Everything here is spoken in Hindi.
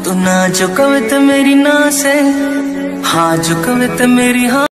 तू ना जो कवित मेरी ना से, हाँ जो कवित मेरी हाँ।